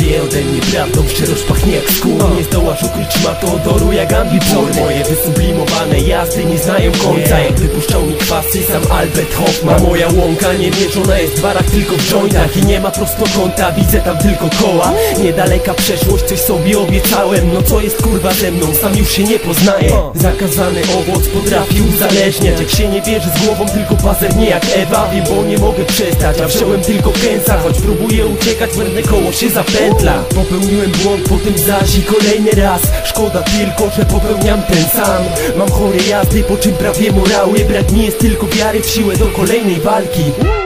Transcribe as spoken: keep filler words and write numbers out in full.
Wie ode mnie prawdą, szczerość pachnie jak skór. Nie zdołasz ukryć szmatu odoru jak ambitor. Moje wysublimowane jazdy nie znają końca. Jak wypuszczał mi kwasy sam Albert Hoffman. Moja łąka nie mierzona jest w barach, tylko w jointach. I nie ma prostokąta, widzę tam tylko koła. Niedaleka przeszłość, coś sobie obiecałem. No co jest kurwa ze mną, sam już się nie poznaję. Zakazany owoc potrafi uzależniać. Jak się nie bierze z głową, tylko pazernie jak Ewa. Wiem, bo nie mogę przestać, a wziąłem tylko kęsa. Choć próbuję uciekać, błędne koło się zapętla. Popełniłem błąd, potem zaś i kolejny raz. Szkoda tylko, że popełniam ten sam. Mam chore jazdy, po czym prawie morały. Brak mi jest tylko wiary w siłę do kolejnej walki.